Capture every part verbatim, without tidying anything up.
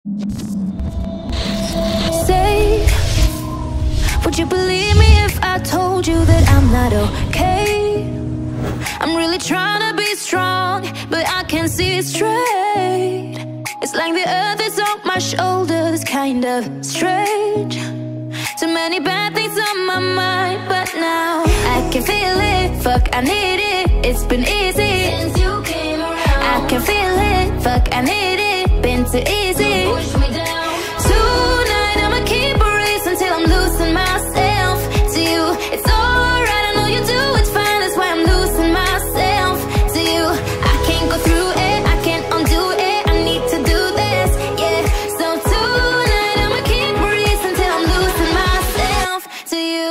Say, would you believe me if I told you that I'm not okay? I'm really trying to be strong, but I can't see straight. It's like the earth is on my shoulders, kind of strange. Too many bad things on my mind, but now I can feel it, fuck, I need it. It's been easy since you came around. I can feel it, fuck, I need it. Been too easy. Don't push me down. Tonight I'ma keep a race until I'm losing myself to you. It's alright, I know you do it fine. That's why I'm losing myself to you. I can't go through it, I can't undo it. I need to do this, yeah. So tonight I'ma keep a race until I'm losing myself to you.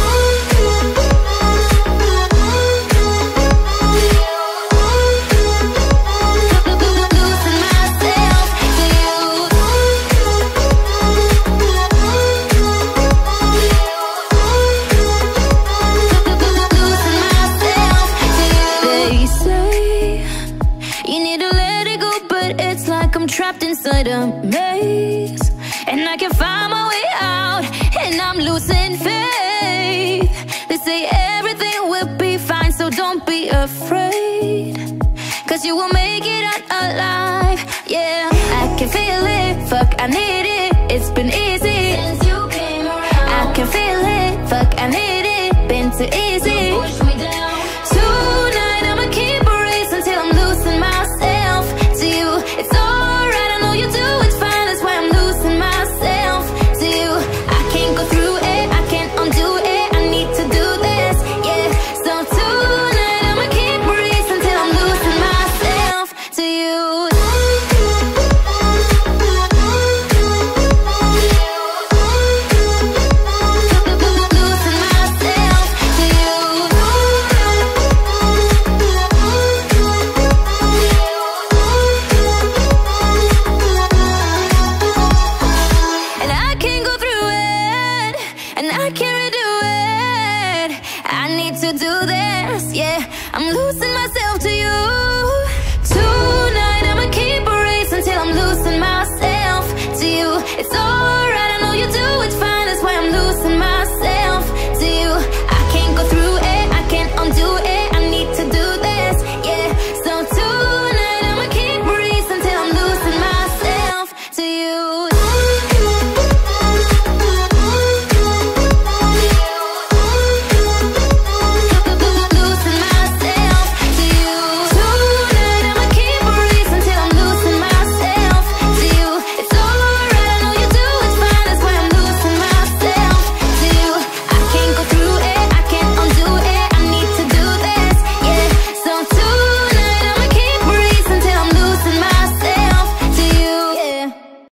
I'm trapped inside a maze, and I can't find my way out, and I'm losing faith. They say everything will be fine, so don't be afraid, cause you will make it out alive, yeah. I can feel it, fuck, I need it. It's been easy since you came around. I can feel it, fuck, I need it. Been too easy.